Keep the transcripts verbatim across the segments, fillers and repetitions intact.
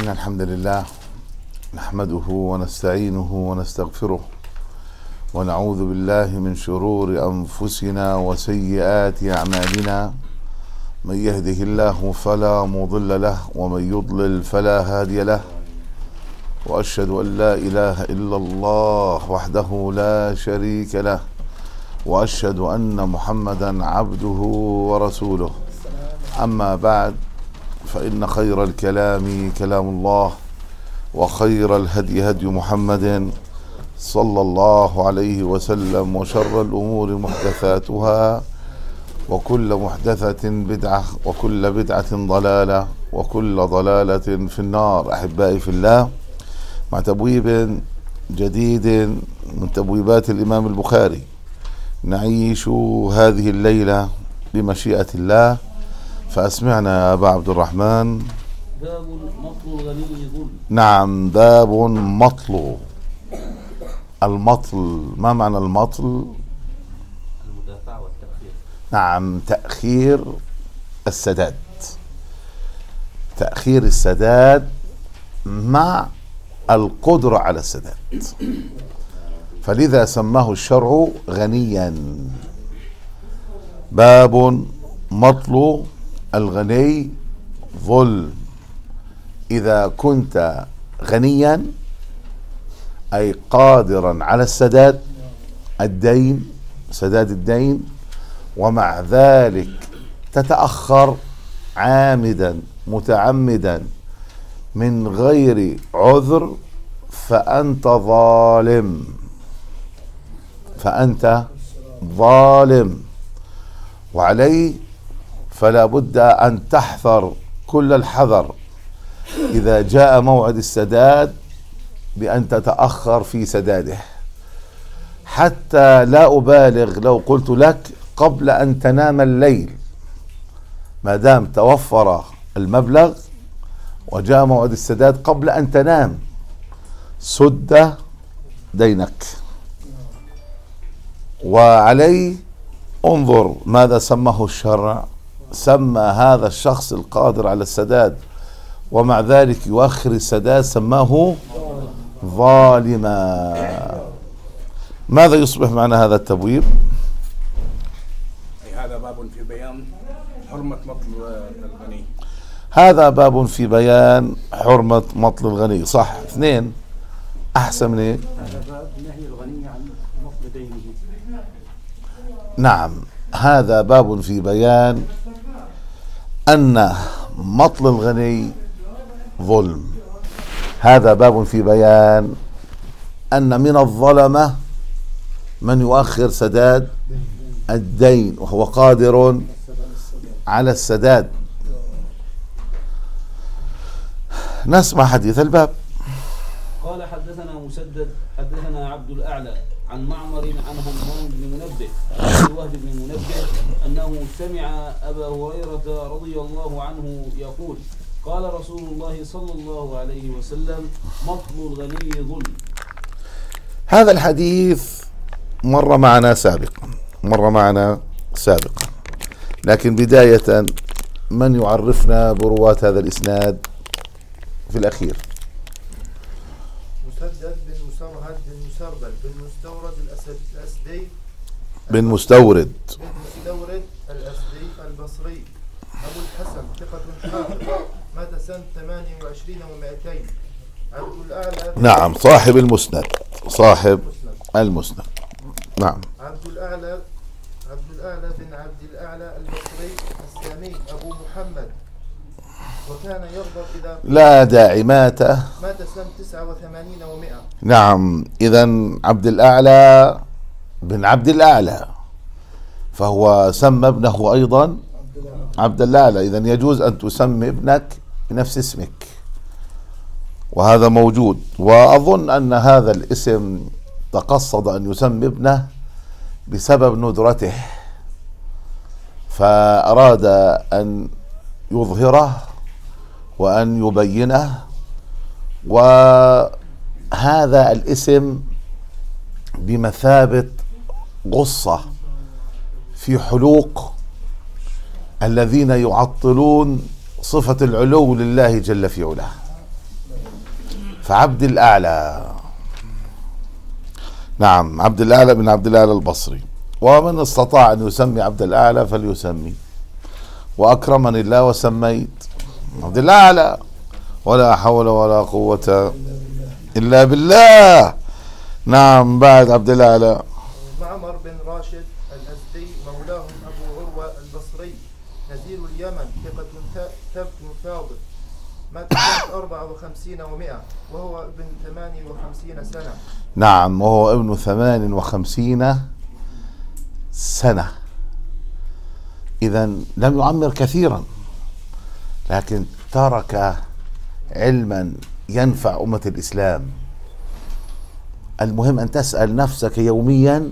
إن الحمد لله نحمده ونستعينه ونستغفره ونعوذ بالله من شرور أنفسنا وسيئات أعمالنا. من يهده الله فلا مضل له ومن يضلل فلا هادي له، وأشهد أن لا إله إلا الله وحده لا شريك له، وأشهد أن محمدا عبده ورسوله. أما بعد، فإن خير الكلام كلام الله، وخير الهدي هدي محمد صلى الله عليه وسلم، وشر الأمور محدثاتها، وكل محدثة بدعة، وكل بدعة ضلالة، وكل ضلالة في النار. أحبائي في الله، مع تبويب جديد من تبويبات الإمام البخاري نعيش هذه الليلة بمشيئة الله. فأسمعنا يا أبا عبد الرحمن. باب مطل الغني ظلم. نعم، باب مطل. المطل، ما معنى المطل؟ المدافع والتأخير. نعم، تأخير السداد، تأخير السداد مع القدرة على السداد، فلذا سماه الشرع غنيا. باب مطل الغني ظلم. إذا كنت غنيا أي قادرا على السداد، الدين، سداد الدين، ومع ذلك تتأخر عامدا متعمدا من غير عذر، فأنت ظالم، فأنت ظالم، وعليه فلا بد أن تحذر كل الحذر إذا جاء موعد السداد بأن تتأخر في سداده، حتى لا أبالغ لو قلت لك قبل أن تنام الليل، ما دام توفر المبلغ وجاء موعد السداد قبل أن تنام، سد دينك. وعليه انظر ماذا سماه الشرع. سمى هذا الشخص القادر على السداد ومع ذلك يؤخر السداد، سماه ظالما. ماذا يصبح معنا هذا التبويب؟ أي هذا باب في بيان حرمة مطل الغني. هذا باب في بيان حرمة مطل الغني. صح، اثنين أحسن من إيه؟ هذا باب نهي الغني عن مطل دينه. نعم، هذا باب في بيان أن مطل الغني ظلم. هذا باب في بيان أن من الظلمة من يؤخر سداد الدين وهو قادر على السداد. نسمع حديث الباب. قال حدثنا مسدد حدثنا عبد الأعلى عن معمر عن همام بن منبه عن وهب بن منبه أنه سمع أبا هريرة رضي الله عنه يقول قال رسول الله صلى الله عليه وسلم مطل الغني ظلم. هذا الحديث مر معنا سابقا، مر معنا سابقا، لكن بداية من يعرفنا برواة هذا الإسناد في الأخير؟ مسدد بن مسرهد بن مسربل بن مستورد الأسد الأسدي بن مستورد بن مستورد الأسدي البصري أبو الحسن ثقة حافظ، مات سنة ثمانية وعشرين ومائتين. عبد الأعلى، نعم، صاحب المسند، صاحب المسند. نعم، عبد الأعلى عبد الأعلى بن عبد الأعلى البصري السامي أبو محمد، وكان يغضب إذا لا داعي. مات مات سنة تسعة وثمانين ومائة. نعم، إذن عبد الأعلى بن عبد الأعلى، فهو سمى ابنه أيضا عبد الأعلى. إذن يجوز أن تسمي ابنك بنفس اسمك، وهذا موجود. وأظن أن هذا الاسم تقصد أن يسمي ابنه بسبب ندرته، فأراد أن يظهره وأن يبينه. وهذا الاسم بمثابة غصة في حلوق الذين يعطلون صفة العلو لله جل في علاه. فعبد الأعلى، نعم عبد الأعلى بن عبد الأعلى البصري. ومن استطاع أن يسمي عبد الأعلى فليسمي، وأكرمني الله وسميت عبد الأعلى، ولا حول ولا قوة إلا بالله. نعم بعد عبد الأعلى معمر بن راشد الأزدي مولاهم أبو عروة البصري نزيل اليمن ثقة ثبت فاضل مات سنة أربعة وخمسين ومئة وهو ابن ثمانية وخمسين سنة. نعم وهو ابن ثمان وخمسين سنة، إذا لم يعمر كثيرا لكن ترك علما ينفع أمة الإسلام. المهم أن تسأل نفسك يوميا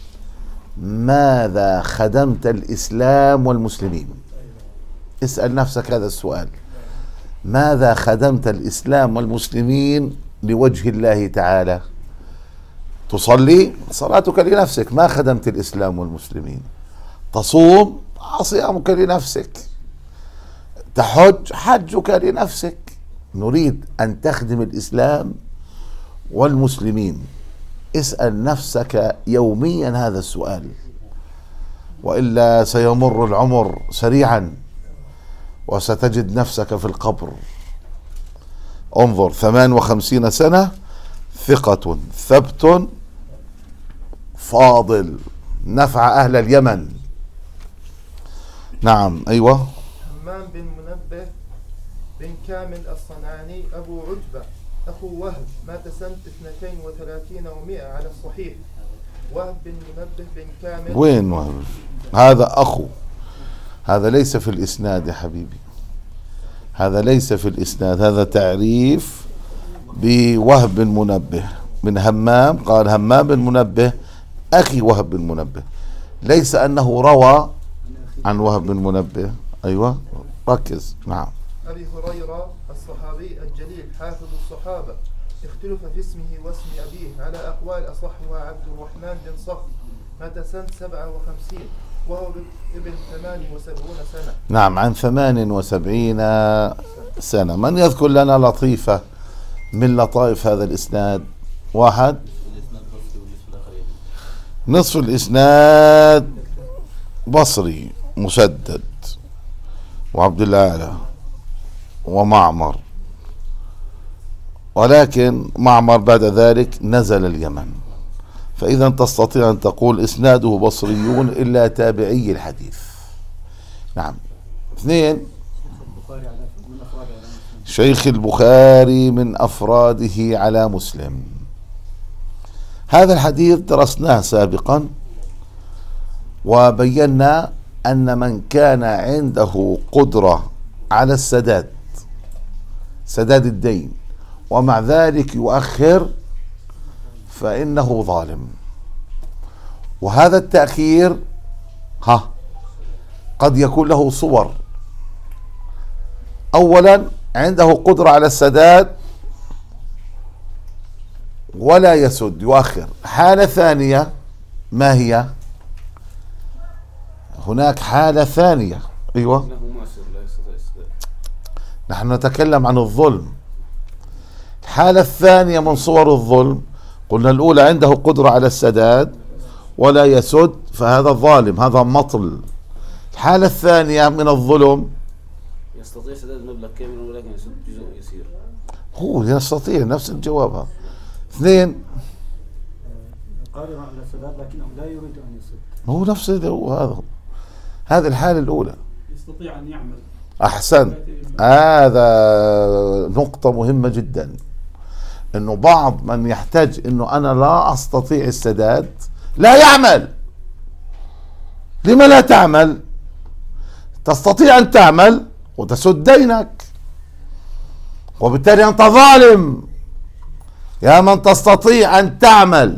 ماذا خدمت الإسلام والمسلمين. اسأل نفسك هذا السؤال، ماذا خدمت الإسلام والمسلمين لوجه الله تعالى؟ تصلي صلاتك لنفسك، ما خدمت الإسلام والمسلمين. تصوم صيامك لنفسك، تحج حجك لنفسك. نريد أن تخدم الإسلام والمسلمين. اسأل نفسك يوميا هذا السؤال، وإلا سيمر العمر سريعا وستجد نفسك في القبر. انظر، ثمان وخمسين سنة، ثقة ثبت فاضل، نفع أهل اليمن. نعم أيوة. همام بن منبه بن كامل الصنعاني أبو عتبة أخو وهب مات سنة اثنتين وثلاثين ومئة على الصحيح. وهب بن منبه بن كامل وين وهب؟ هذا أخو، هذا ليس في الإسناد يا حبيبي، هذا ليس في الإسناد، هذا تعريف بوهب بن منبه من همام. قال همام بن منبه أخي وهب بن منبه، ليس أنه روى عن وهب بن منبه. أيوة ركز. نعم. أبي هريرة الصحابي الجليل حافظ الصحابة، اختلف في اسمه واسم أبيه على أقوال أصحها عبد الرحمن بن صخر مات سنة سبعة وخمسين وهو ابن ثمان وسبعون سنة. نعم عن ثمان وسبعين سنة. من يذكر لنا لطيفة من لطائف هذا الإسناد؟ واحد. نصف الإسناد بصري مسدد وعبد الأعلى ومعمر، ولكن معمر بعد ذلك نزل اليمن، فإذا تستطيع أن تقول إسناده بصريون إلا تابعي الحديث. نعم. اثنين، شيخ البخاري من أفراده على مسلم. هذا الحديث درسناه سابقا وبينا أن من كان عنده قدرة على السداد، سداد الدين، ومع ذلك يؤخر فإنه ظالم. وهذا التأخير ها قد يكون له صور. أولا عنده قدرة على السداد ولا يسد، يؤخر. حالة ثانية ما هي؟ هناك حالة ثانية. أيوة. نحن نتكلم عن الظلم. الحالة الثانية من صور الظلم، قلنا الأولى عنده قدرة على السداد ولا يسد فهذا ظالم، هذا مطل. الحالة الثانية من الظلم يستطيع سداد مبلغ كامل ولكن يسد جزء يسير. هو يستطيع نفس الجواب هذا. اثنين، قادر على السداد لكنه لا يريد أن يسد. هو نفس هذا. هذه الحالة الأولى. يستطيع أن يعمل. أحسن. هذا نقطة مهمة جدا، إنه بعض من يحتاج إنه أنا لا أستطيع السداد لا يعمل. لما لا تعمل؟ تستطيع أن تعمل وتسد دينك، وبالتالي أنت ظالم. يا من تستطيع أن تعمل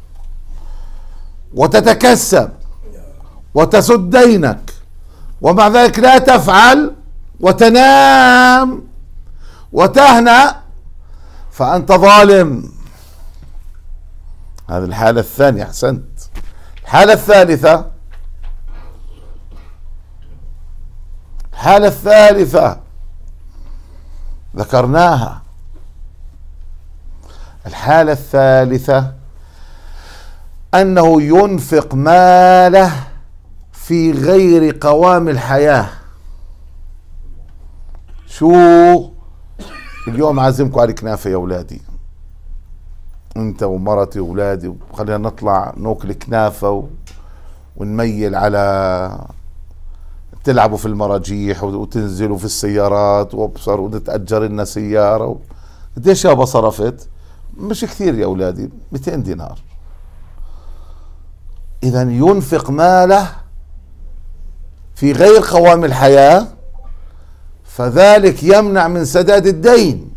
وتتكسب وتسد دينك ومع ذلك لا تفعل وتنام وتهنأ، فأنت ظالم. هذه الحالة الثانية. أحسنت. الحالة الثالثة، الحالة الثالثة ذكرناها، الحالة الثالثة أنه ينفق ماله في غير قوام الحياة. شو اليوم عازمكم على كنافة يا أولادي، أنت ومرتي وأولادي، وخلينا نطلع ناكل كنافة و... ونميل على تلعبوا في المراجيح وتنزلوا في السيارات وابصر وتتأجر لنا سيارة و... قديش يابا صرفت؟ مش كثير يا أولادي، مئتين دينار. إذا ينفق ماله في غير قوام الحياة، فذلك يمنع من سداد الدين،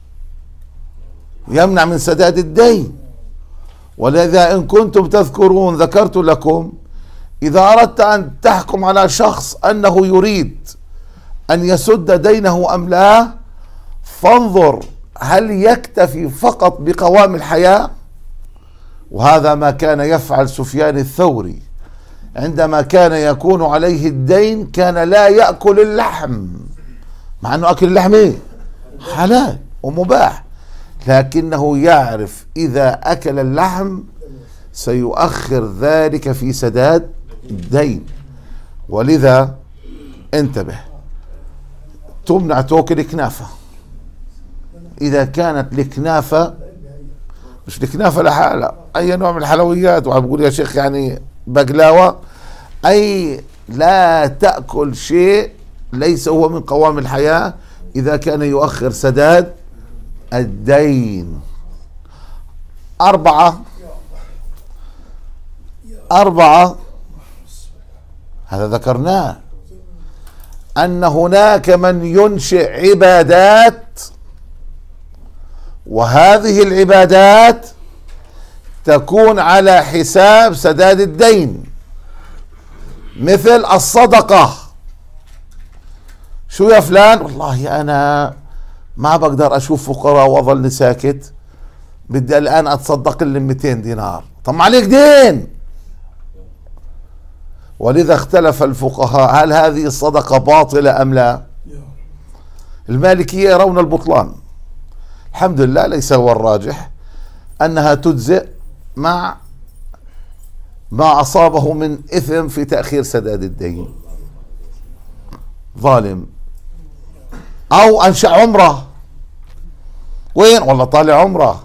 يمنع من سداد الدين. ولذا إن كنتم تذكرون ذكرت لكم إذا أردت أن تحكم على شخص أنه يريد أن يسد دينه أم لا، فانظر هل يكتفي فقط بقوام الحياة. وهذا ما كان يفعل سفيان الثوري عندما كان يكون عليه الدين، كان لا يأكل اللحم، مع أنه أكل اللحم إيه؟ حلال ومباح، لكنه يعرف إذا أكل اللحم سيؤخر ذلك في سداد الدين. ولذا انتبه، تمنع تاكل كنافة إذا كانت الكنافة مش الكنافة لحالها، أي نوع من الحلويات، وعم بقول يا شيخ يعني بقلاوة، أي لا تأكل شيء ليس هو من قوام الحياة إذا كان يؤخر سداد الدين. أربعة أربعة هذا ذكرناه، أن هناك من ينشئ عبادات، وهذه العبادات تكون على حساب سداد الدين، مثل الصدقة. شو يا فلان؟ والله أنا ما بقدر أشوف فقراء وأظل ساكت، بدي الآن أتصدق لي مئتين دينار. طب ما عليك دين. ولذا اختلف الفقهاء هل هذه الصدقة باطلة أم لا؟ المالكية يرون البطلان، الحمد لله ليس هو الراجح، أنها تجزئ مع ما أصابه من إثم في تأخير سداد الدين. ظالم. أو أنشأ عمرة، وين؟ والله طالع عمرة،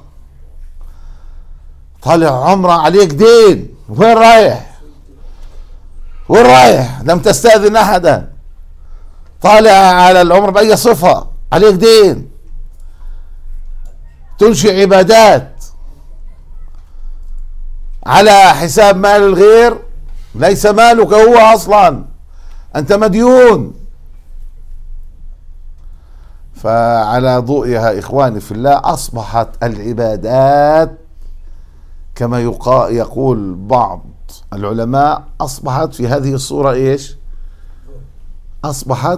طالع عمرة عليك دين، وين رايح؟ وين رايح؟ لم تستأذن أحدا، طالع على العمرة بأي صفة، عليك دين. تنشئ عبادات على حساب مال الغير، ليس مالك هو أصلا، أنت مديون. فعلى ضوئها إخواني في الله أصبحت العبادات كما يقول بعض العلماء، أصبحت في هذه الصورة إيش؟ أصبحت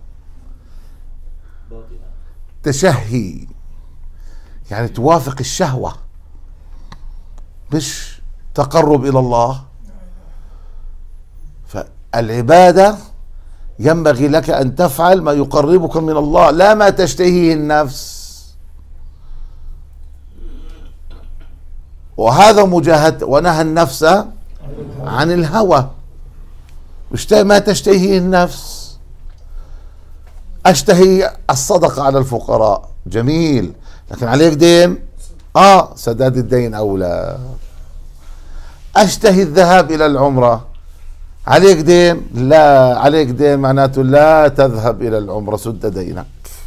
تشهي، يعني توافق الشهوة، مش تقرب إلى الله. فالعبادة ينبغي لك أن تفعل ما يقربك من الله، لا ما تشتهيه النفس. وهذا مجاهد، ونهى النفس عن الهوى، اشتهي ما تشتهيه النفس. أشتهي الصدقة على الفقراء، جميل، لكن عليك دين، آه سداد الدين أولى. أشتهي الذهاب إلى العمرة، عليك دين، لا عليك دين معناته لا تذهب إلى العمرة، سد دينك.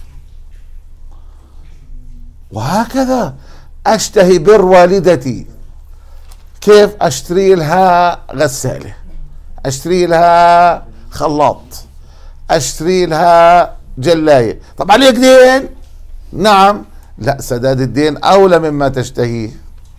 وهكذا أشتهي بر والدتي، كيف؟ أشتري لها غسالة، أشتري لها خلاط، أشتري لها جلاية. طب عليك دين؟ نعم، لا سداد الدين أولى مما تشتهيه.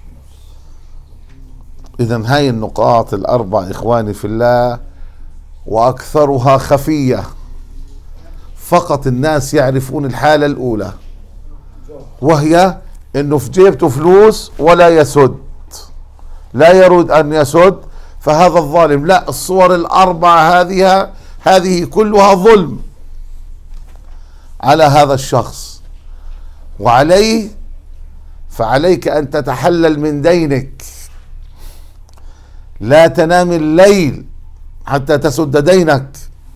إذن هاي النقاط الأربع إخواني في الله، وأكثرها خفية، فقط الناس يعرفون الحالة الأولى، وهي إنه في جيبته فلوس ولا يسد، لا يريد أن يسد، فهذا الظالم. لا، الصور الأربعة هذه هذه كلها ظلم على هذا الشخص، وعليه فعليك أن تتحلل من دينك، لا تنام الليل حتى تسد دينك.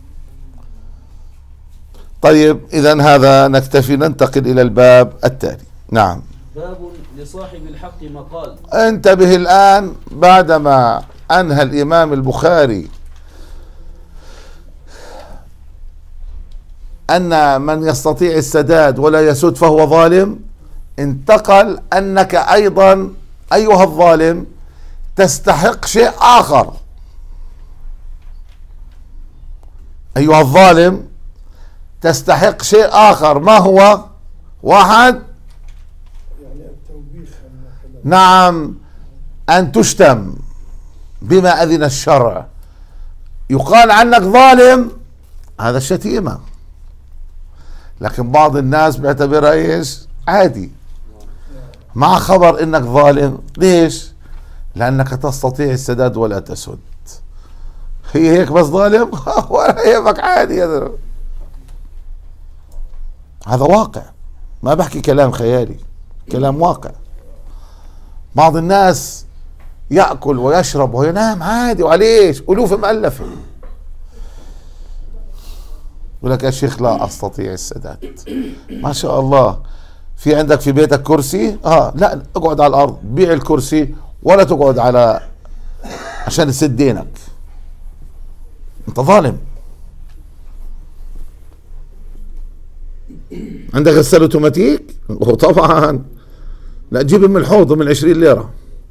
طيب إذن هذا نكتفي، ننتقل إلى الباب التالي. نعم. باب لصاحب الحق مقال. انتبه الآن، بعدما أنهى الإمام البخاري أن من يستطيع السداد ولا يسد فهو ظالم، انتقل أنك أيضا أيها الظالم تستحق شيء آخر. أيها الظالم تستحق شيء آخر، ما هو؟ واحد، نعم، أن تشتم بما أذن الشرع. يقال عنك ظالم، هذا الشتيمة، لكن بعض الناس بيعتبرها ايش؟ عادي، مع خبر انك ظالم. ليش؟ لانك تستطيع السداد ولا تسد. هي هيك بس ظالم ولا يهمك، عادي. هذا هذا واقع، ما بحكي كلام خيالي، كلام واقع. بعض الناس يأكل ويشرب وينام عادي، وعليش ألوف مؤلفة، يقول لك يا شيخ لا أستطيع السداد. ما شاء الله، في عندك في بيتك كرسي؟ اه لا، اقعد على الأرض، بيع الكرسي ولا تقعد على عشان تسد دينك، أنت ظالم. عندك غسالة اوتوماتيك؟ وطبعا لا، تجيب من الحوض من عشرين ليرة،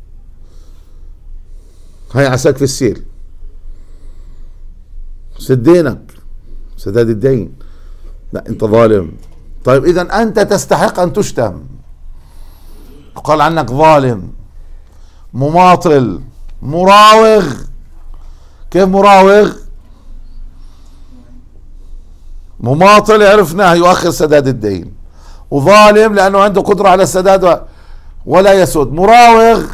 هاي عساك في السيل، سد دينك، سداد الدين. لا، انت ظالم. طيب اذا انت تستحق ان تشتم، قال عنك ظالم، مماطل، مراوغ. كيف مراوغ؟ مماطل عرفناه يؤخر سداد الدين، وظالم لانه عنده قدرة على السداد ولا يسد. مراوغ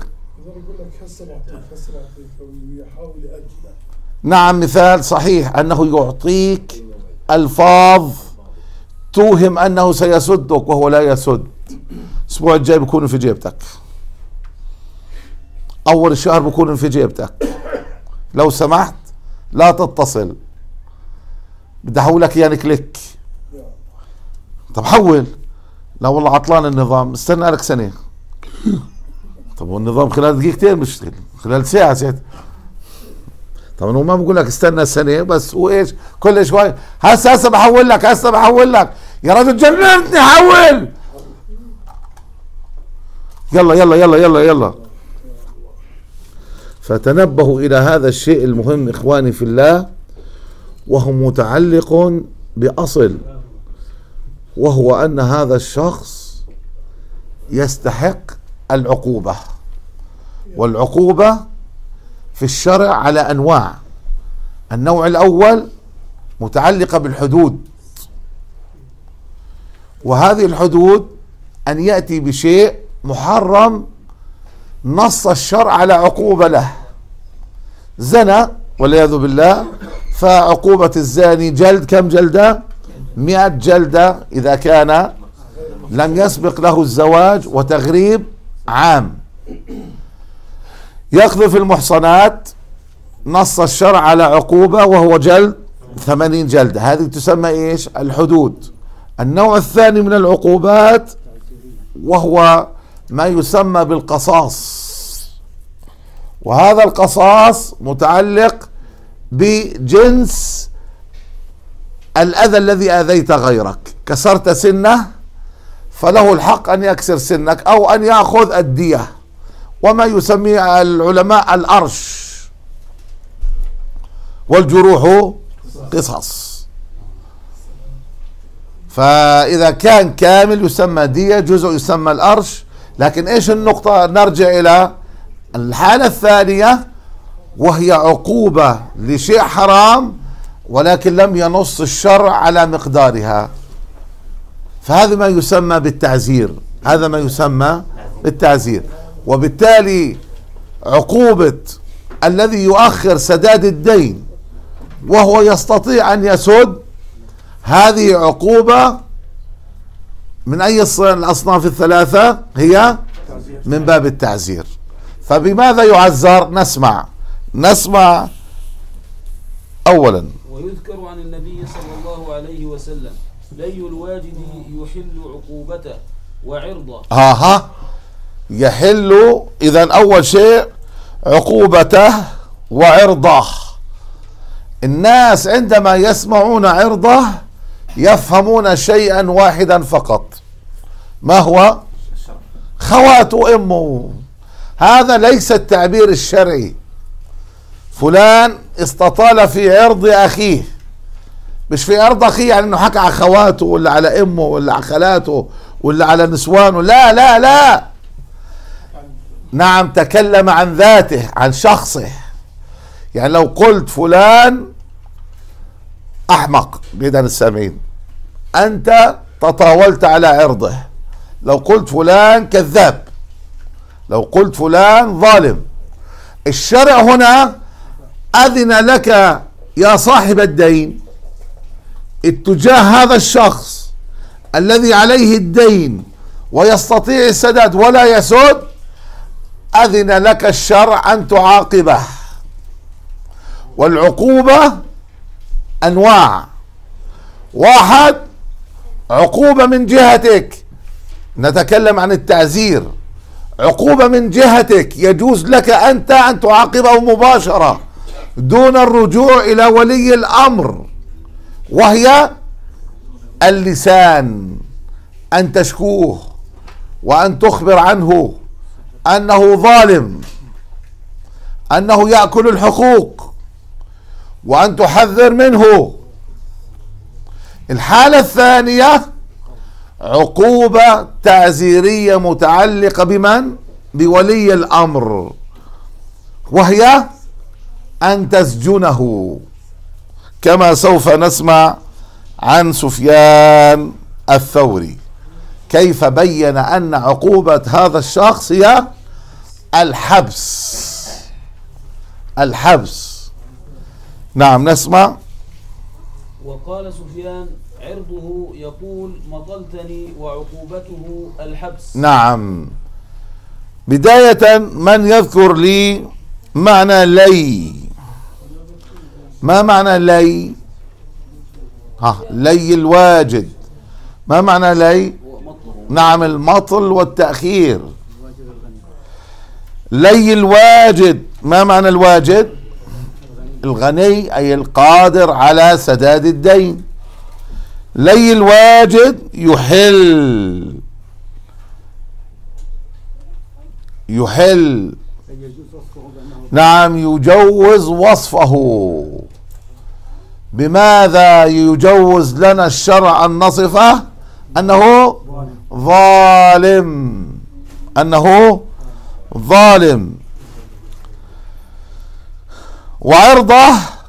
نعم، مثال صحيح انه يعطيك الفاظ توهم انه سيسدك وهو لا يسد. الاسبوع الجاي بكونوا في جيبتك، اول الشهر بكونوا في جيبتك، لو سمحت لا تتصل، بدي احولك يعني كليك. طب حول. لا والله عطلان النظام، استنى لك سنة. طب والنظام خلال دقيقتين بيشتغل، خلال ساعة ساعة. طبعا هو ما بقول لك استنى سنة، بس هو ايش كل شوي هسه هسه بحول لك، هسه بحول لك. يا رجل جننتني، حول. يلا يلا يلا يلا يلا. فتنبهوا إلى هذا الشيء المهم إخواني في الله، وهو متعلق بأصل، وهو أن هذا الشخص يستحق العقوبة. والعقوبة في الشرع على أنواع. النوع الأول متعلقة بالحدود، وهذه الحدود أن يأتي بشيء محرم نص الشرع على عقوبة له. زنى والعياذ بالله، فعقوبة الزاني جلد، كم جلدة؟ مئة جلدة إذا كان لم يسبق له الزواج، وتغريب عام. يقذف المحصنات، نص الشرع على عقوبة وهو جلد ثمانين جلدة. هذه تسمى ايش؟ الحدود. النوع الثاني من العقوبات وهو ما يسمى بالقصاص، وهذا القصاص متعلق بجنس الأذى الذي أذيت غيرك. كسرت سنه فله الحق أن يكسر سنك أو أن يأخذ الدية، وما يسميه العلماء الأرش، والجروح قصص. فإذا كان كامل يسمى دية، جزء يسمى الأرش. لكن إيش النقطة؟ نرجع إلى الحالة الثانية، وهي عقوبة لشيء حرام ولكن لم ينص الشرع على مقدارها، فهذا ما يسمى بالتعزير. هذا ما يسمى بالتعزير. وبالتالي عقوبة الذي يؤخر سداد الدين وهو يستطيع أن يسد، هذه عقوبة من أي الأصناف الثلاثة؟ هي من باب التعزير. فبماذا يعزر؟ نسمع نسمع أولا. ويذكر عن النبي صلى الله عليه وسلم لي الواجد يحل عقوبته وعرضه. ها ها يحل، إذن أول شيء عقوبته وعرضه. الناس عندما يسمعون عرضه يفهمون شيئا واحدا فقط، ما هو؟ خوات أمه. هذا ليس التعبير الشرعي. فلان استطال في عرض أخيه، مش في عرض أخيه يعني أنه حكى على خواته ولا على أمه ولا على خالاته ولا على نسوانه، لا لا لا، نعم تكلم عن ذاته، عن شخصه. يعني لو قلت فلان أحمق بيدن السامعين، أنت تطاولت على عرضه. لو قلت فلان كذاب، لو قلت فلان ظالم. الشرع هنا أذن لك يا صاحب الدين اتجاه هذا الشخص الذي عليه الدين ويستطيع السداد ولا يسد، أذن لك الشرع أن تعاقبه. والعقوبة أنواع. واحد، عقوبة من جهتك، نتكلم عن التعزير. عقوبة من جهتك يجوز لك أنت أن تعاقبه مباشرة دون الرجوع إلى ولي الأمر، وهي اللسان، أن تشكوه وأن تخبر عنه أنه ظالم، أنه يأكل الحقوق، وأن تحذر منه. الحالة الثانية عقوبة تعزيرية متعلقة بمن؟ بولي الأمر، وهي أن تسجنه، كما سوف نسمع عن سفيان الثوري كيف بين أن عقوبة هذا الشخص هي الحبس. الحبس. نعم نسمع. وقال سفيان عرضه يقول مطلتني وعقوبته الحبس. نعم. بداية من يذكر لي معنى لي؟ ما معنى لي؟ ها لي الواجد، ما معنى لي؟ نعم المطل والتأخير. لي الواجد، ما معنى الواجد؟ الغني أي القادر على سداد الدين. لي الواجد يحل يحل نعم يجوز وصفه. بماذا يجوز لنا الشرع أن نصفه؟ أنه ظالم، أنه ظالم. وعرضه،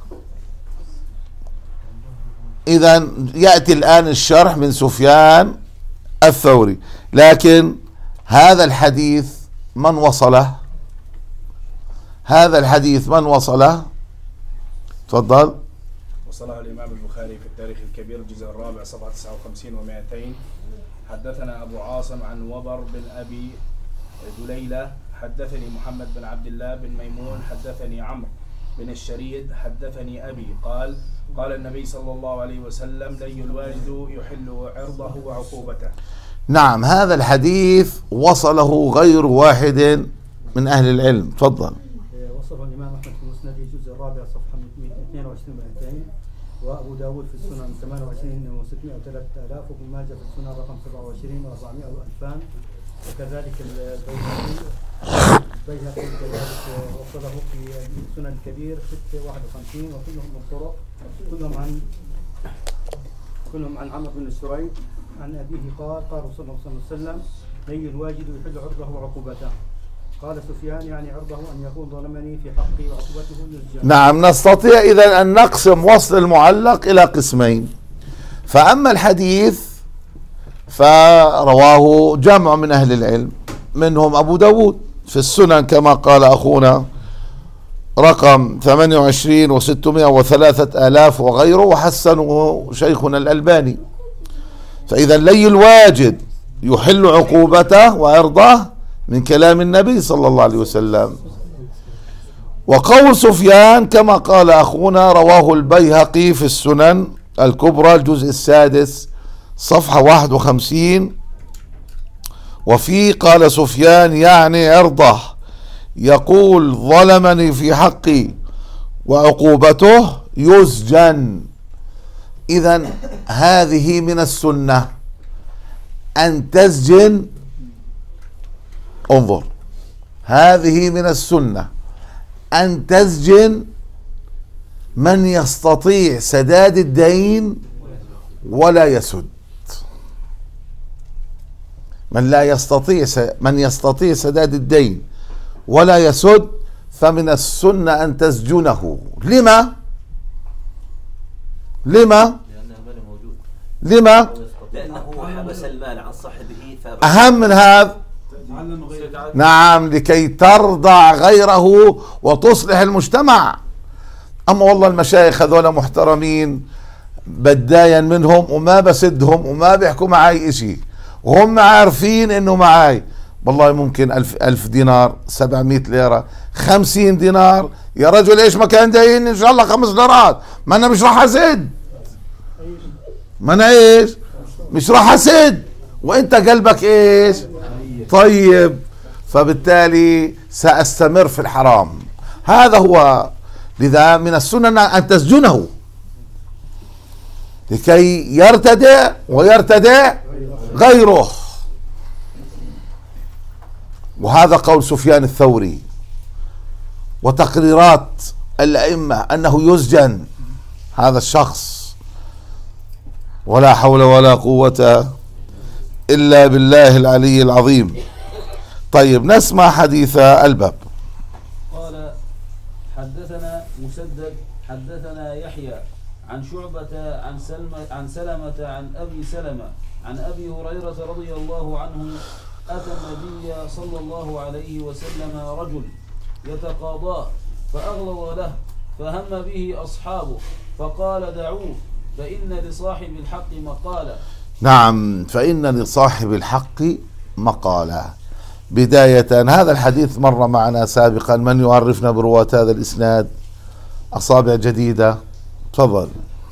إذا يأتي الآن الشرح من سفيان الثوري. لكن هذا الحديث من وصله؟ هذا الحديث من وصله؟ تفضل. وصله الإمام البخاري في التاريخ الكبير الجزء الرابع صفحة تسعة وخمسين ومائتين. حدثنا أبو عاصم عن وبر بن أبي دليلة حدثني محمد بن عبد الله بن ميمون حدثني عمرو بن الشريد حدثني أبي قال قال النبي صلى الله عليه وسلم لي الواجد يحل عرضه وعقوبته. نعم هذا الحديث وصله غير واحد من أهل العلم. تفضل. وصله الإمام أحمد في مسنده الجزء الرابع صفحة اثنين وعشرين ومائتين، وأبو داود في السنن ثمانية وعشرين وستمائة وثلاثة آلاف، وابن ماجه في السنن رقم سبعة وعشرين وأربعمائة وألفان، وكذلك البيهقي البيهقي كذلك وصله في السنن الكبير ستة وواحد وخمسين، وكلهم من طرق كلهم عن كلهم عن عمرو بن السريد عن أبيه قال قال رسول الله صلى الله عليه وسلم لي الواجد يحل عرضه وعقوبته. قال سفيان يعني عرضه أن يكون ظلمني في حقي وعقوبته للجنة. نعم نستطيع إذن أن نقسم وصل المعلق إلى قسمين. فأما الحديث فرواه جمع من أهل العلم، منهم أبو داود في السنن كما قال أخونا رقم ثمانية وعشرين وستمائة وثلاثة آلاف وغيره، وحسنه شيخنا الألباني. فإذا لي الواجد يحل عقوبته وعرضه من كلام النبي صلى الله عليه وسلم. وقول سفيان كما قال أخونا رواه البيهقي في السنن الكبرى الجزء السادس صفحة واحد وخمسين، وفي قال سفيان يعني عرضه، يقول ظلمني في حقي وعقوبته يسجن. إذن هذه من السنة أن تسجن. انظر، هذه من السنة أن تسجن من يستطيع سداد الدين ولا يسد. من لا يستطيع من يستطيع سداد الدين ولا يسد فمن السنة أن تسجنه. لما؟ لما؟ لما؟ لأنه حبس المال عن صاحبه. أهم من هذا، نعم، لكي ترضع غيره وتصلح المجتمع. أما والله المشايخ هذول محترمين بدايا منهم وما بسدهم وما بيحكوا معي إشي، وهم عارفين إنه معي والله ممكن ألف, ألف دينار، سبعمائة ليرة، خمسين دينار. يا رجل إيش ما كان داين إن شاء الله خمس دولارات، ما أنا مش راح أسد، ما أنا إيش مش راح أسد، وإنت قلبك إيش طيب، فبالتالي سأستمر في الحرام. هذا هو. لذا من السنة أن تسجنه لكي يرتدع ويرتدع غيره. وهذا قول سفيان الثوري وتقريرات الأئمة أنه يسجن هذا الشخص. ولا حول ولا قوة إلا بالله العلي العظيم. طيب نسمع حديث الباب. قال حدثنا مسدد حدثنا يحيى عن شعبة عن سلمة عن سلمة عن أبي سلمة عن أبي هريرة رضي الله عنه أتى النبي صلى الله عليه وسلم رجل يتقاضاه فأغلظ له فهم به أصحابه فقال دعوه فإن لصاحب الحق مقالة. نعم، فإن لصاحب الحق مقالة. بداية هذا الحديث مر معنا سابقا، من يعرفنا برواة هذا الإسناد؟ أصابع جديدة، تفضل.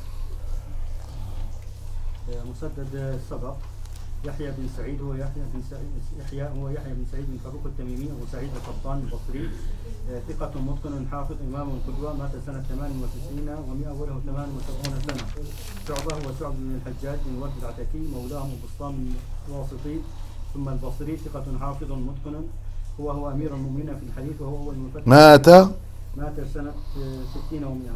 مسدد سبق. يحيى بن سعيد هو يحيى بن سعيد يحيى هو يحيى بن سعيد بن فاروق التميمي أبو سعيد القطان البصري، ثقة متقن حافظ إمام قدوة، مات سنة ثمان وتسعين ومئة وله ثمان وسبعون سنة. شعبة هو شعب بن الحجاج بن ورد العتكي مولاهم بسطام الواسطي ثم البصري، ثقة حافظ متقن، هو هو أمير المؤمنين في الحديث وهو أول من فتح. مات مات سنة ستين ومئة.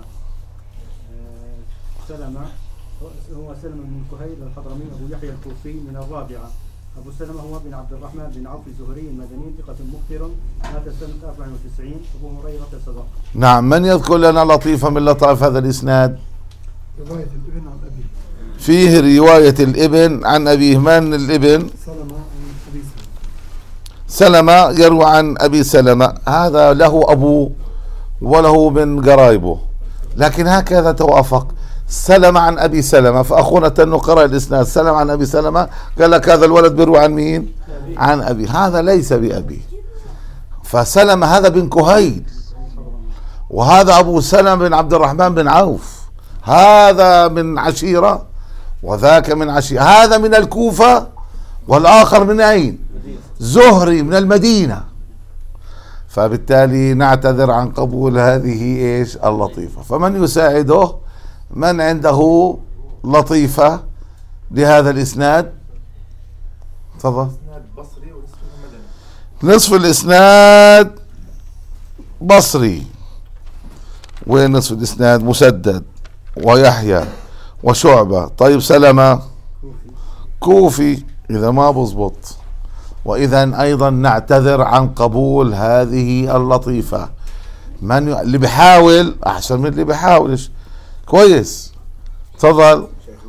سلمة هو سلمة بن كهيل الحضرمي أبو يحيى الكوفي من الرابعة. أبو سلمة هو بن عبد الرحمن بن عوف الزهري المدني، ثقة مكثر، مات سنة أربعة وتسعين. أبو هريرة سبق. نعم، من يذكر لنا لطيفة من لطائف هذا الإسناد؟ رواية الابن عن أبيه. فيه رواية الابن عن أبيه. من الابن؟ سلمة عن أبي سلمة يروى عن أبي سلمة، هذا له أبو وله من قرايبه، لكن هكذا توافق. سلمة عن أبي سلمة، فأخونا تنو قرأ الإسناد سلمة عن أبي سلمة، قال لك هذا الولد بيروى عن مين؟ عن أبي. هذا ليس بأبي، فسلمة هذا بن كهيل، وهذا أبو سلمة بن عبد الرحمن بن عوف، هذا من عشيرة وذاك من عشيرة، هذا من الكوفة والآخر من أين؟ زهري من المدينة. فبالتالي نعتذر عن قبول هذه إيش اللطيفة. فمن يساعده؟ من عنده لطيفة لهذا الإسناد؟ تفضل. بصري ونصفه مدني. نصف الإسناد بصري. وين نصف الإسناد؟ مسدد ويحيى وشعبة. طيب سلمة كوفي، إذا ما بزبط. وإذا أيضا نعتذر عن قبول هذه اللطيفة. من ي... اللي بيحاول أحسن من اللي بيحاولش. كويس، تفضل.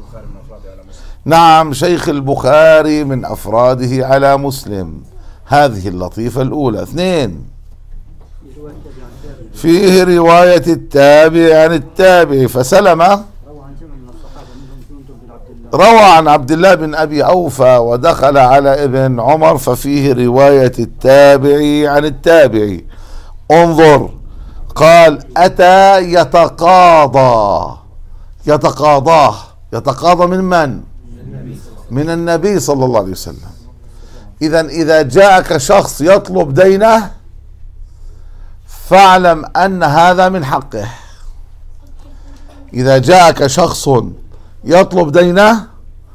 نعم، شيخ البخاري من أفراده على مسلم. هذه اللطيفة الأولى. اثنين، فيه رواية التابع عن التابع. فسلمة روى عن جمع من الصحابة منهم جندب بن عبد روى عن عبد الله بن أبي أوفى ودخل على ابن عمر ففيه رواية التابعي عن التابعي. انظر، قال أتى يتقاضى، يتقاضاه، يتقاضى من من؟ من النبي صلى الله عليه وسلم. إذا إذا جاءك شخص يطلب دينه فاعلم أن هذا من حقه. إذا جاءك شخص يطلب دينه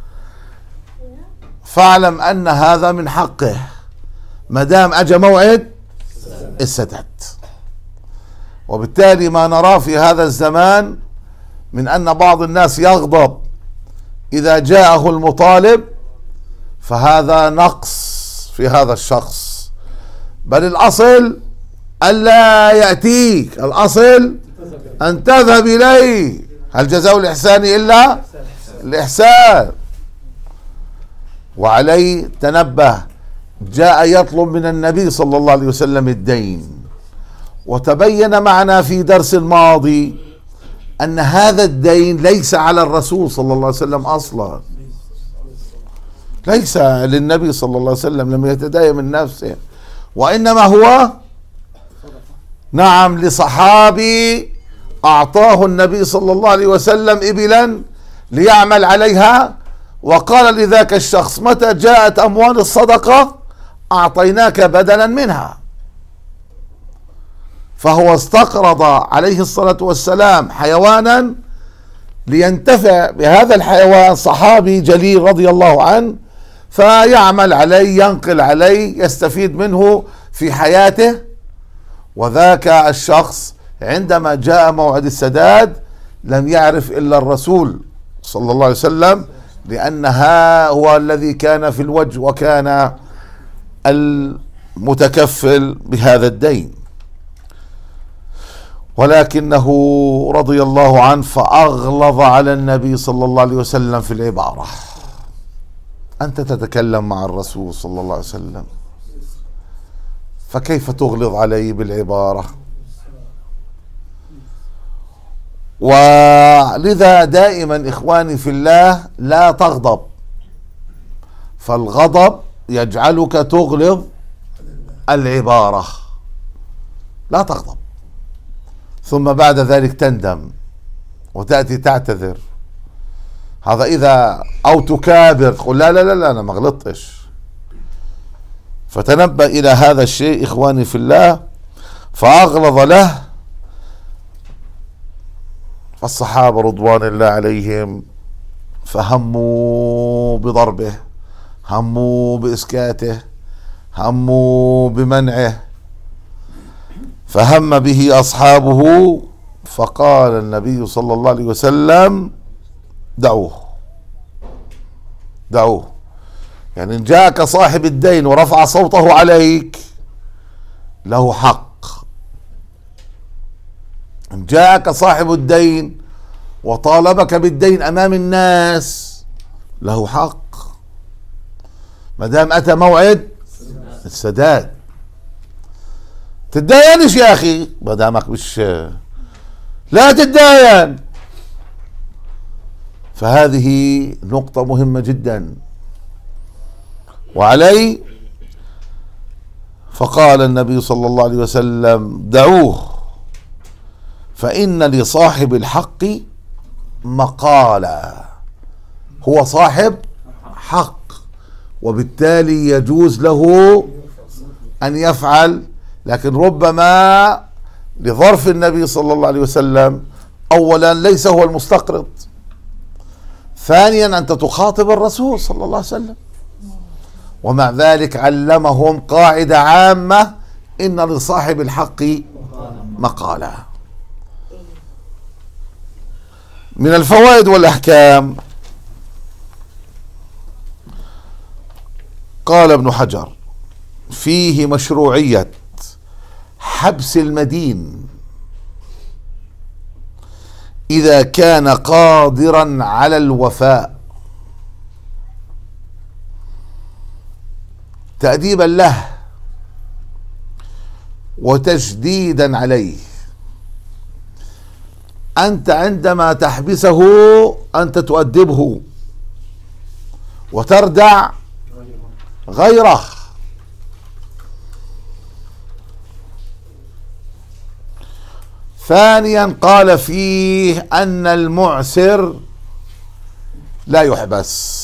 فاعلم أن هذا من حقه ما دام أجى موعد السداد. وبالتالي ما نراه في هذا الزمان من أن بعض الناس يغضب إذا جاءه المطالب، فهذا نقص في هذا الشخص، بل الأصل ألا يأتيك، الأصل أن تذهب إليه. هل جزاء الإحسان إلا الإحسان؟ وعليه تنبه، جاء يطلب من النبي صلى الله عليه وسلم الدين، وتبين معنا في درس الماضي أن هذا الدين ليس على الرسول صلى الله عليه وسلم أصلا، ليس للنبي صلى الله عليه وسلم، لم يتداين من نفسه، وإنما هو نعم لصحابي أعطاه النبي صلى الله عليه وسلم إبلا ليعمل عليها، وقال لذاك الشخص متى جاءت أموال الصدقة أعطيناك بدلا منها. فهو استقرض عليه الصلاة والسلام حيوانا لينتفع بهذا الحيوان، صحابي جليل رضي الله عنه، فيعمل عليه، ينقل عليه، يستفيد منه في حياته. وذاك الشخص عندما جاء موعد السداد لم يعرف إلا الرسول صلى الله عليه وسلم، لأنها هو الذي كان في الوجه وكان المتكفل بهذا الدين، ولكنه رضي الله عنه فأغلظ على النبي صلى الله عليه وسلم في العبارة. أنت تتكلم مع الرسول صلى الله عليه وسلم، فكيف تغلظ عليه بالعبارة؟ ولذا دائما إخواني في الله لا تغضب، فالغضب يجعلك تغلظ العبارة. لا تغضب، ثم بعد ذلك تندم وتأتي تعتذر. هذا إذا أو تكابر، قل لا لا لا, لا أنا ما غلطتش. فتنبه إلى هذا الشيء إخواني في الله. فأغلظ له، فالصحابة رضوان الله عليهم فهموا بضربه، هموا بإسكاته، هموا بمنعه، فهم به أصحابه. فقال النبي صلى الله عليه وسلم دعوه، دعوه. يعني إن جاءك صاحب الدين ورفع صوته عليك له حق. إن جاءك صاحب الدين وطالبك بالدين أمام الناس له حق، ما دام أتى موعد السداد. تتداينش يا أخي ما دامك مش، لا تتداين. فهذه نقطة مهمة جدا. وعليه فقال النبي صلى الله عليه وسلم دعوه، فإن لصاحب الحق مقالا. هو صاحب حق، وبالتالي يجوز له أن يفعل، لكن ربما لظرف النبي صلى الله عليه وسلم أولا ليس هو المستقرض، ثانيا أنت تخاطب الرسول صلى الله عليه وسلم، ومع ذلك علمهم قاعدة عامة: إن لصاحب الحق مقالا. من الفوائد والأحكام قال ابن حجر فيه مشروعية حبس المدين إذا كان قادرا على الوفاء تأديبا له وتشديدا عليه. أنت عندما تحبسه أنت تؤدبه وتردع غيره. ثانيا قال فيه أن المعسر لا يحبس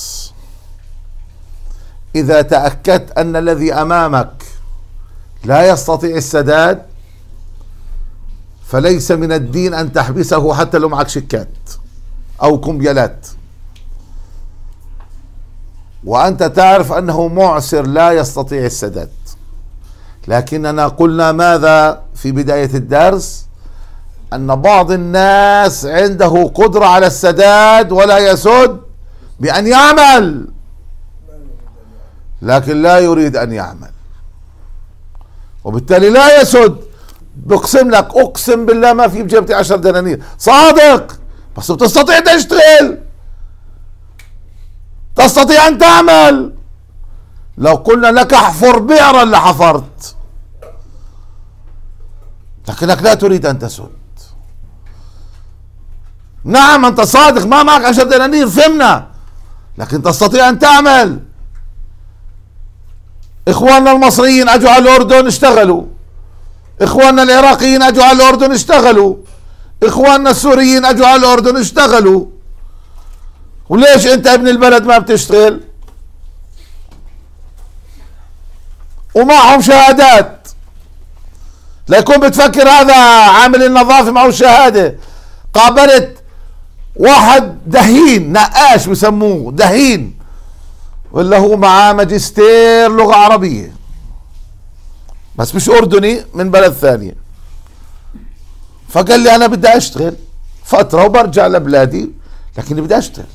إذا تأكدت أن الذي أمامك لا يستطيع السداد، فليس من الدين أن تحبسه حتى لو معك شيكات أو كمبيالات، وأنت تعرف أنه معسر لا يستطيع السداد. لكننا قلنا ماذا في بداية الدرس؟ أن بعض الناس عنده قدرة على السداد ولا يسد بأن يعمل، لكن لا يريد أن يعمل، وبالتالي لا يسد. بقسم لك، أقسم بالله ما في بجيبتي عشر دنانير، صادق، بس بتستطيع تشتغل، تستطيع أن تعمل. لو قلنا لك احفر بئرا لحفرت، لكنك لا تريد أن تسد. نعم أنت صادق، ما معك عشر دنانير، فهمنا، لكن تستطيع أن تعمل. إخواننا المصريين أجوا على الأردن اشتغلوا، إخواننا العراقيين أجوا على الأردن اشتغلوا، إخواننا السوريين أجوا على الأردن اشتغلوا. وليش أنت ابن البلد ما بتشتغل؟ ومعهم شهادات، لا يكون بتفكر هذا عامل النظافة معه شهادة. قابلت واحد دهين، نقاش بسموه دهين، ولا هو معاه ماجستير لغة عربية، بس مش أردني، من بلد ثانية. فقال لي أنا بدي أشتغل فترة وبرجع لبلادي، لكني بدي أشتغل.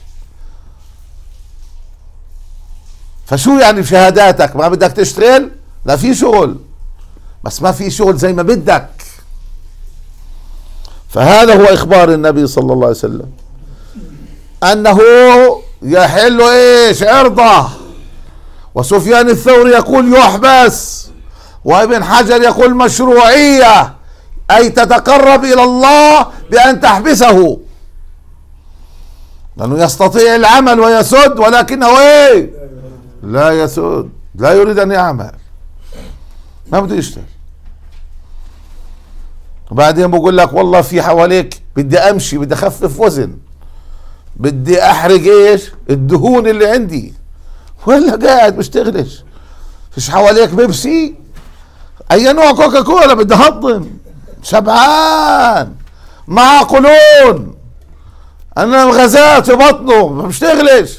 فشو يعني بشهاداتك ما بدك تشتغل؟ لا، في شغل، بس ما في شغل زي ما بدك. فهذا هو إخبار النبي صلى الله عليه وسلم أنه يحل إيش؟ عرضه. وسفيان الثوري يقول يحبس، وابن حجر يقول مشروعية، أي تتقرب إلى الله بأن تحبسه، لأنه يستطيع العمل ويسد، ولكنه إيه؟ لا يسد، لا يريد أن يعمل، ما بده يشتغل. وبعدين بقول لك والله في حواليك بدي أمشي، بدي أخفف وزن، بدي أحرق إيش؟ الدهون اللي عندي، ولا قاعد بشتغلش. فيش حواليك بيبسي؟ أي نوع كوكا كولا؟ بدي أهضم، شبعان، مع قولون، أنا الغازات في بطنه، ما بشتغلش.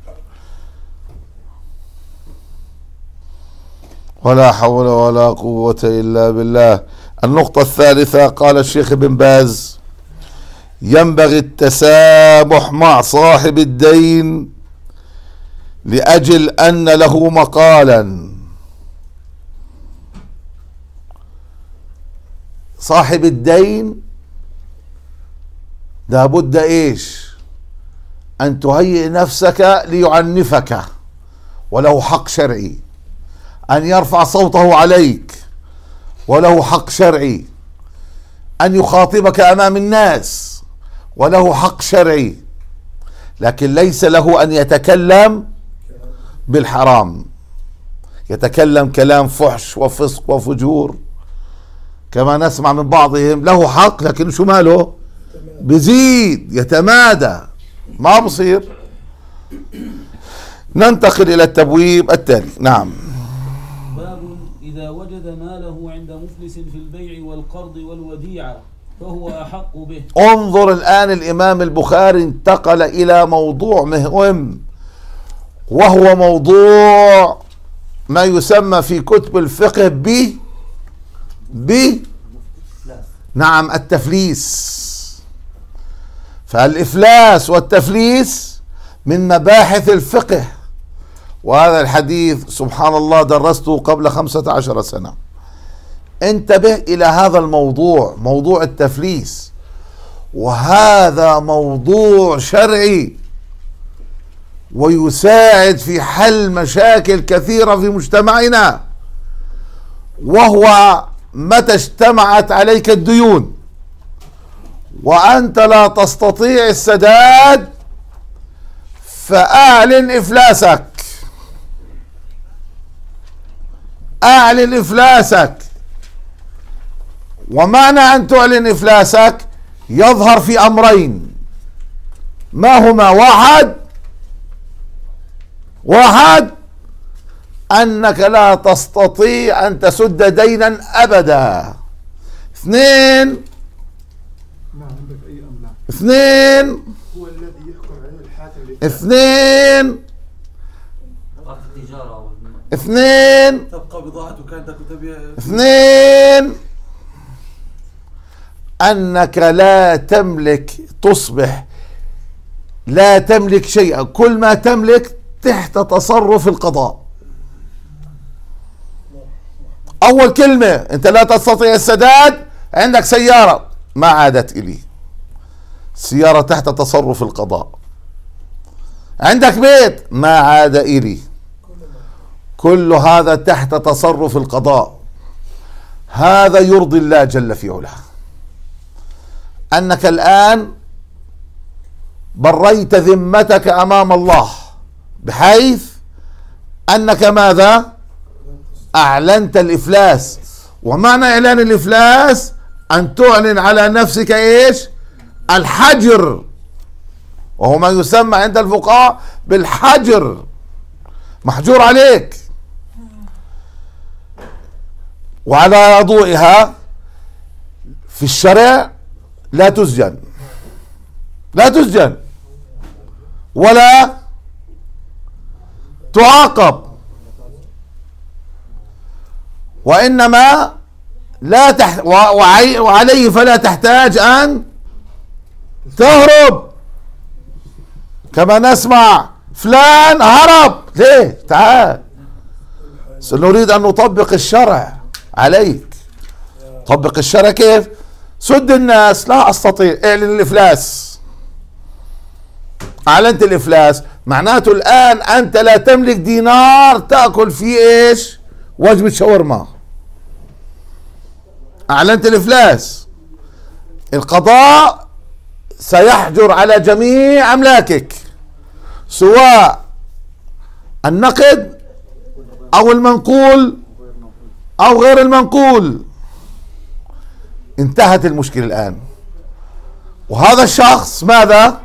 ولا حول ولا قوة إلا بالله. النقطة الثالثة قال الشيخ ابن باز: ينبغي التسامح مع صاحب الدين لأجل أن له مقالا. صاحب الدين لابد ايش؟ أن تهيئ نفسك ليعنفك، وله حق شرعي. أن يرفع صوته عليك، وله حق شرعي. أن يخاطبك أمام الناس، وله حق شرعي. لكن ليس له أن يتكلم بالحرام، يتكلم كلام فحش وفسق وفجور كما نسمع من بعضهم. له حق، لكن شو ماله؟ بزيد، يتمادى، ما بصير. ننتقل إلى التبويب التالي. نعم. باب إذا وجد ماله عند مفلس في البيع والقرض والوديعة فهو أحق به. انظر الآن، الإمام البخاري انتقل إلى موضوع مهم، وهو موضوع ما يسمى في كتب الفقه ب ب نعم التفليس. فالإفلاس والتفليس من مباحث الفقه، وهذا الحديث سبحان الله درسته قبل خمسة عشر سنة. انتبه إلى هذا الموضوع، موضوع التفليس، وهذا موضوع شرعي ويساعد في حل مشاكل كثيرة في مجتمعنا. وهو متى اجتمعت عليك الديون وأنت لا تستطيع السداد، فأعلن إفلاسك، أعلن إفلاسك. ومعنى أن تعلن إفلاسك يظهر في أمرين، ما هما؟ واحد واحد أنك لا تستطيع أن تسد دينا أبدا. اثنين ما عندك أي أم لا؟ اثنين هو الذي يحكم عليه الحاكم. اثنين اثنين تبقى بضاعتك عندك وتبيع. اثنين أنك لا تملك، تصبح لا تملك شيئا، كل ما تملك تحت تصرف القضاء. أول كلمة، أنت لا تستطيع السداد، عندك سيارة ما عادت إلي، سيارة تحت تصرف القضاء. عندك بيت ما عاد إلي، كل هذا تحت تصرف القضاء. هذا يرضي الله جل في علاه، أنك الآن بريت ذمتك أمام الله بحيث أنك ماذا؟ أعلنت الإفلاس. ومعنى إعلان الإفلاس أن تعلن على نفسك إيش؟ الحجر، وهو ما يسمى عند الفقهاء بالحجر، محجور عليك. وعلى ضوئها في الشرع لا تسجن، لا تسجن ولا تعاقب، وإنما لا تح... وعليه فلا تحتاج أن تهرب. كما نسمع فلان هرب، ليه؟ تعال، سنريد أن نطبق الشرع عليك. طبق الشرع كيف؟ سد الناس، لا أستطيع، اعلن الإفلاس. أعلنت الإفلاس معناته الآن أنت لا تملك دينار تأكل فيه إيش؟ وجبة شاورما. أعلنت الإفلاس، القضاء سيحجر على جميع أملاكك، سواء النقد أو المنقول أو غير المنقول. انتهت المشكلة الآن. وهذا الشخص ماذا؟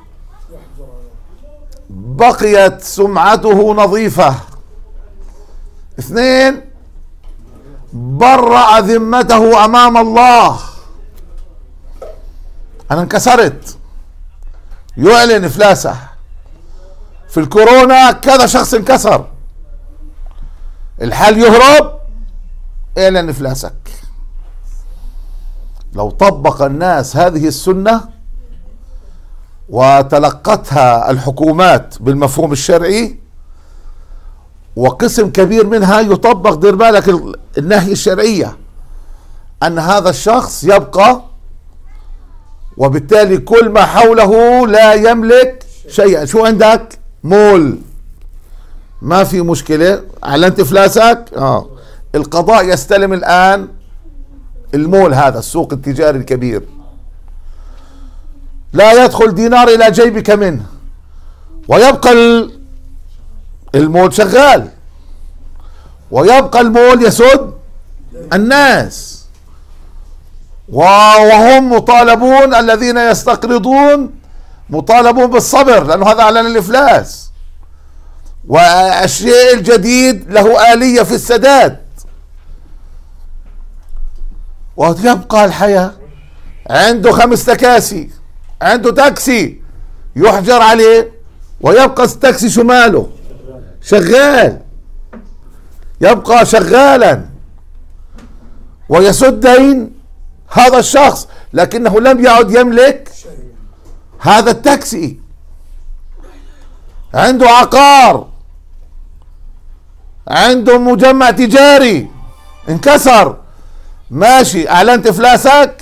بقيت سمعته نظيفة. اثنين، برأ ذمته أمام الله. أنا انكسرت، يعلن إفلاسه. في الكورونا كذا شخص انكسر، الحال يهرب، اعلن إفلاسك. لو طبق الناس هذه السنة وتلقتها الحكومات بالمفهوم الشرعي، وقسم كبير منها يطبق، دير بالك النهي الشرعية أن هذا الشخص يبقى، وبالتالي كل ما حوله لا يملك شيئا. شو عندك؟ مول، ما في مشكلة، أعلنت إفلاسك، آه. القضاء يستلم الآن المول هذا، السوق التجاري الكبير، لا يدخل دينار إلى جيبك منه، ويبقى المول شغال، ويبقى المول يسد الناس، وهم مطالبون، الذين يستقرضون مطالبون بالصبر، لأنه هذا أعلن الإفلاس. والشيء الجديد له آلية في السداد، ويبقى الحياة. عنده خمس تكاسي، عنده تاكسي يحجر عليه، ويبقى التاكسي شماله شغال، يبقى شغالا ويسد دين هذا الشخص، لكنه لم يعد يملك هذا التاكسي. عنده عقار، عنده مجمع تجاري انكسر، ماشي، اعلنت افلاسك،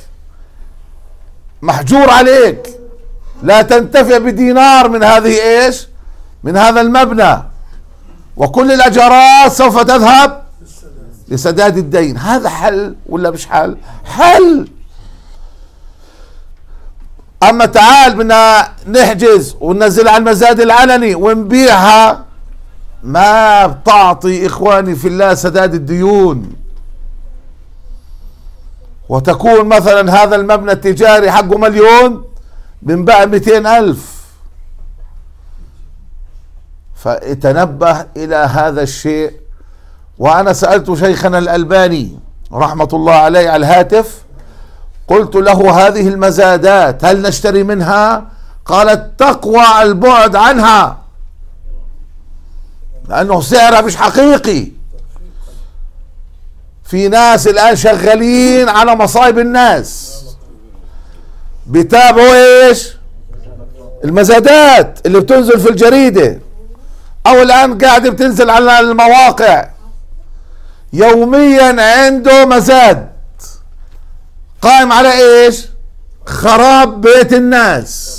محجور عليك، لا تنتفع بدينار من هذه ايش؟ من هذا المبنى، وكل الاجارات سوف تذهب لسداد الدين. هذا حل ولا مش حل؟ حل. اما تعال بدنا نحجز وننزل على المزاد العلني ونبيعها، ما بتعطي اخواني في الله سداد الديون. وتكون مثلا هذا المبنى التجاري حقه مليون بنباع مئتين ألف. فتنبه إلى هذا الشيء. وأنا سألت شيخنا الألباني رحمة الله عليه على الهاتف، قلت له هذه المزادات هل نشتري منها؟ قال التقوى البعد عنها، لأنه سعرها مش حقيقي. في ناس الآن شغالين على مصايب الناس، بيتابعوا ايش؟ المزادات اللي بتنزل في الجريدة، او الآن قاعدة بتنزل على المواقع يوميا، عنده مزاد قائم على ايش؟ خراب بيت الناس.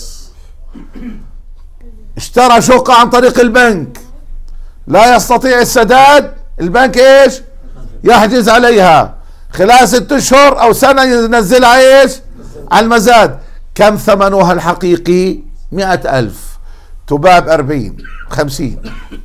اشترى شقة عن طريق البنك، لا يستطيع السداد، البنك ايش؟ يحجز عليها، خلال ست اشهر او سنة ينزلها ايش؟ على المزاد. كم ثمنها الحقيقي؟ مئة ألف، تباع بأربعين خمسين.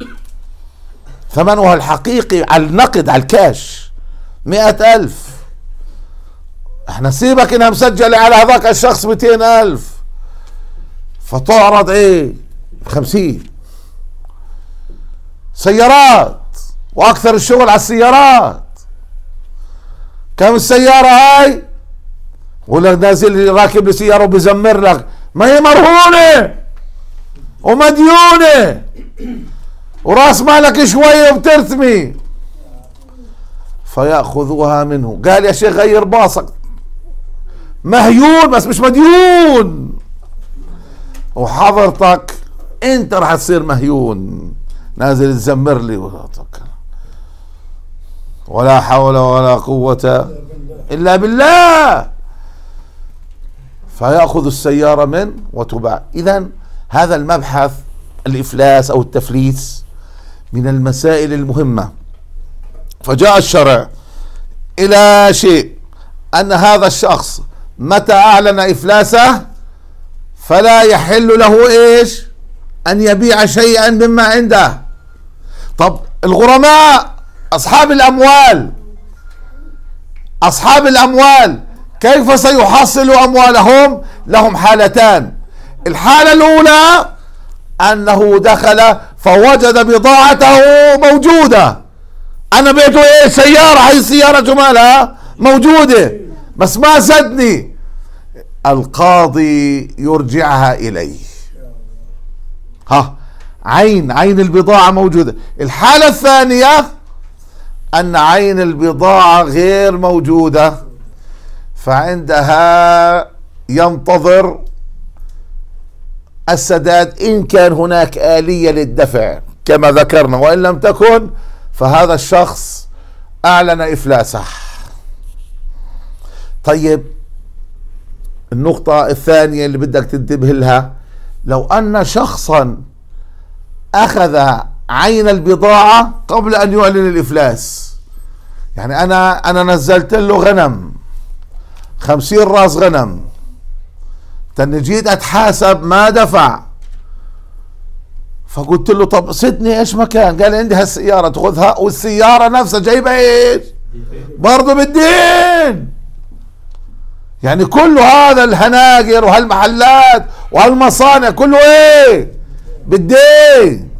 ثمنها الحقيقي على النقد على الكاش مئة ألف. احنا سيبك انها مسجلة على هذاك الشخص مئتين ألف، فتعرض ايه؟ بخمسين. سيارات، واكثر الشغل على السيارات. كم السيارة هاي؟ ولا نازل راكب لسيارة وبزمر لك، ما هي مرهونة ومديونة وراس مالك شوية وبترتمي، فيأخذوها منه. قال يا شيخ غير باصك، مهيون بس مش مديون، وحضرتك انت راح تصير مهيون، نازل تزمر لي. ولا حول ولا قوة إلا بالله. فيأخذ السيارة من وتباع. إذن هذا المبحث الإفلاس أو التفليس من المسائل المهمة. فجاء الشرع إلى شيء أن هذا الشخص متى أعلن إفلاسه فلا يحل له إيش؟ أن يبيع شيئا مما عنده. طب الغرماء أصحاب الأموال، أصحاب الأموال كيف سيحصلوا أموالهم؟ لهم حالتان. الحالة الأولى أنه دخل فوجد بضاعته موجودة. أنا بيته إيه؟ سيارة، هاي السيارة جمالها موجودة بس ما سدني، القاضي يرجعها إليه. ها، عين عين البضاعة موجودة. الحالة الثانية أن عين البضاعة غير موجودة، فعندها ينتظر السداد إن كان هناك آلية للدفع كما ذكرنا، وإن لم تكن فهذا الشخص أعلن إفلاسه. طيب النقطة الثانية اللي بدك تنتبه لها، لو أن شخصا أخذ عين البضاعة قبل أن يعلن الإفلاس، يعني أنا أنا نزلت له غنم خمسين راس غنم، تاني جيت أتحاسب ما دفع، فقلت له طب سدني إيش مكان؟ قال عندي هالسيارة تأخذها، والسيارة نفسها جايبة إيش؟ برضه بالدين. يعني كل هذا الهناجر وهالمحلات وهالمصانع كله إيه؟ بالدين.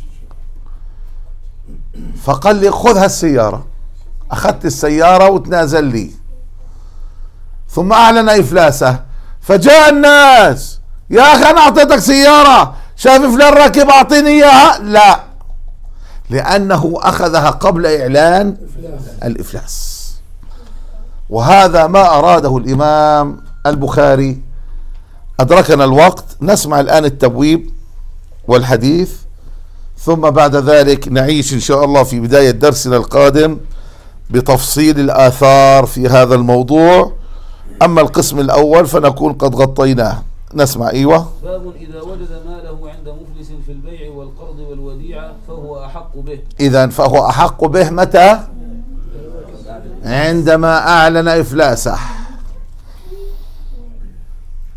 فقال لي خذ هالسيارة. أخذت السيارة وتنازل لي، ثم أعلن إفلاسه. فجاء الناس، يا أخي أنا أعطيتك سيارة، شايف فلان راكب أعطيني إياها. لا، لأنه أخذها قبل إعلان الإفلاس. وهذا ما أراده الإمام البخاري. أدركنا الوقت، نسمع الآن التبويب والحديث، ثم بعد ذلك نعيش إن شاء الله في بداية درسنا القادم بتفصيل الآثار في هذا الموضوع. أما القسم الأول فنكون قد غطيناه. نسمع. أيوة. باب إذا وجد ماله عند مفلس في البيع والقرض والوديعة فهو أحق به. إذن فهو أحق به متى؟ عندما أعلن إفلاسه.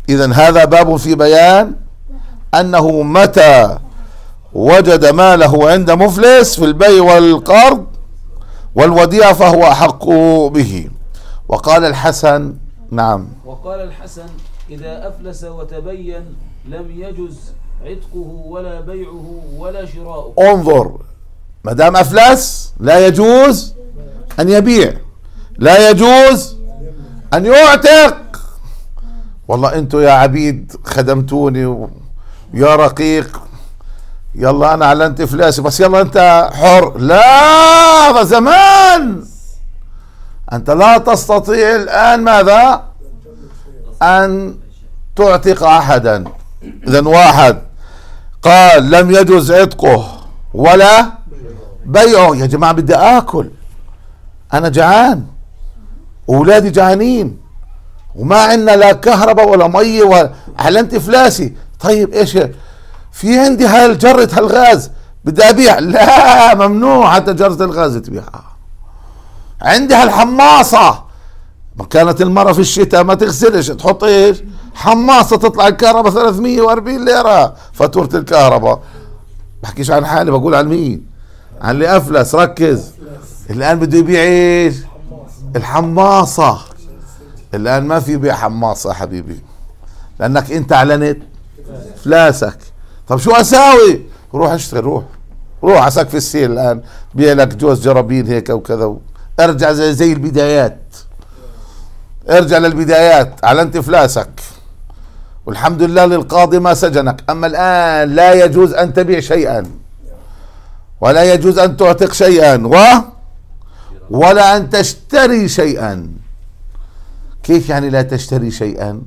إذن هذا باب في بيان أنه متى وجد ماله عند مفلس في البيع والقرض والوديعة فهو أحق به. وقال الحسن نعم وقال الحسن إذا أفلس وتبين لم يجز عتقه ولا بيعه ولا شراؤه. انظر، ما دام أفلس لا يجوز أن يبيع، لا يجوز أن يعتق. والله أنتوا يا عبيد خدمتوني ويا رقيق، يلا أنا أعلنت إفلاسي بس يلا أنت حر. لا، هذا زمان. أنت لا تستطيع الآن ماذا؟ أن تعتق أحدا. إذن واحد قال لم يجوز عتقه ولا بيعه. يا جماعة بدي آكل، أنا جعان، أولادي جعانين، وما عندنا لا كهرباء ولا مية، وأعلنت إفلاسي. طيب إيش في عندي؟ هالجرة هالغاز بدي أبيع. لا، ممنوع حتى جرة الغاز تبيعها. عندي هالحماصة، ما كانت المرة في الشتاء ما تغسلش، تحط إيش؟ حماصة، تطلع الكهرباء ثلاثمية وأربعين ليرة فاتورة الكهرباء. بحكيش عن حالي، بقول عن مين؟ عن اللي أفلس. ركز، الآن بده يبيع إيش؟ الحماصة. الآن ما في بيع حماصة حبيبي، لأنك أنت أعلنت إفلاسك. طب شو أساوي؟ روح اشتغل، روح روح عساك في السيل الآن، بيع لك جوز جرابين هيك وكذا. ارجع زي, زي البدايات، ارجع للبدايات. أعلنت إفلاسك والحمد لله للقاضي ما سجنك. أما الآن لا يجوز أن تبيع شيئا، ولا يجوز أن تعتق شيئا، و ولا أن تشتري شيئا. كيف يعني لا تشتري شيئا؟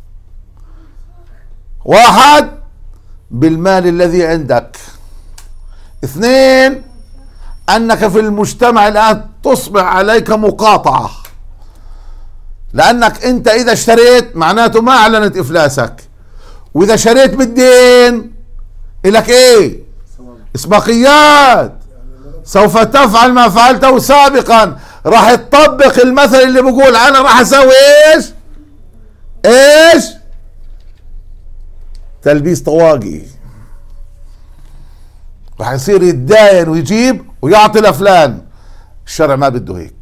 واحد، بالمال الذي عندك. اثنين، أنك في المجتمع الآن تصبح عليك مقاطعة، لأنك أنت إذا اشتريت معناته ما أعلنت إفلاسك، وإذا شريت بالدين إلك إيه؟ إسباقيات، سوف تفعل ما فعلته سابقا. راح تطبق المثل اللي بقول أنا راح أسوي إيش؟ إيش؟ تلبيس طواقي. راح يصير يتداين ويجيب ويعطي لفلان. الشرع ما بده هيك.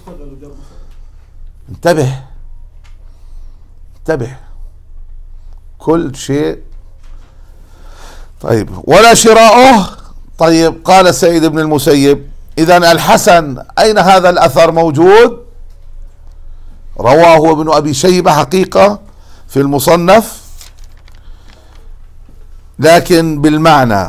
انتبه انتبه كل شيء. طيب ولا شراؤه. طيب قال سعيد بن المسيب إذن الحسن أين هذا الأثر موجود؟ رواه ابن أبي شيبة حقيقة في المصنف، لكن بالمعنى.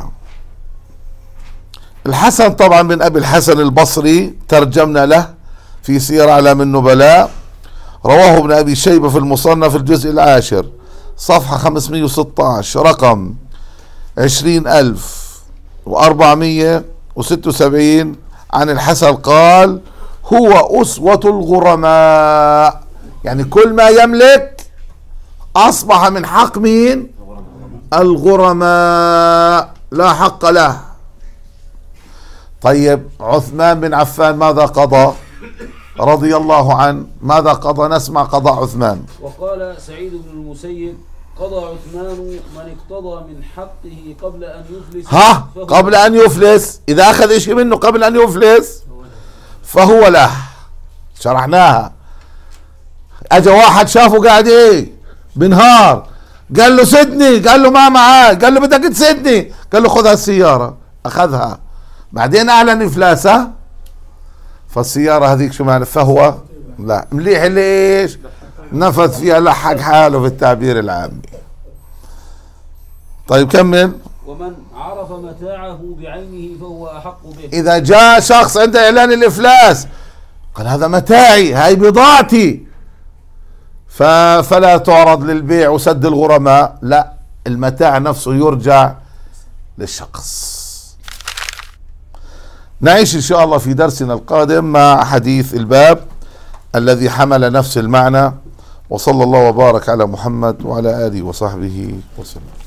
الحسن طبعا من أبي الحسن البصري، ترجمنا له في سير أعلام النبلاء. رواه ابن أبي شيبة في المصنف الجزء العاشر صفحة خمسمائة وستة عشر رقم عشرين ألف وأربعمائة وستة وسبعين عن الحسن قال هو أسوة الغرماء. يعني كل ما يملك أصبح من حق مين؟ الغرماء، لا حق له. طيب عثمان بن عفان ماذا قضى رضي الله عنه؟ ماذا قضى؟ نسمع قضاء عثمان. وقال سعيد بن المسيب قضى عثمان من اقتضى من حقه قبل أن يفلس. ها، قبل أن يفلس. إذا أخذ إشي منه قبل أن يفلس فهو له. شرحناها. أجا واحد شافه قاعد إيه بنهار، قال له سدني، قال له ما معاه، قال له بدك تسدني، قال له خذ هالسيارة. أخذها، بعدين أعلن إفلاسه، فالسيارة هذيك شو معنى؟ فهو لا مليح. ليش؟ نفذ فيها، لحق حاله في التعبير العامي. طيب كمل. ومن عرف متاعه بعينه فهو أحق به. إذا جاء شخص عند إعلان الإفلاس قال هذا متاعي، هاي بضاعتي، فلا تعرض للبيع وسد الغرماء. لا، المتاع نفسه يرجع للشخص. نعيش إن شاء الله في درسنا القادم مع حديث الباب الذي حمل نفس المعنى. وصلى الله وبارك على محمد وعلى آله وصحبه وسلم.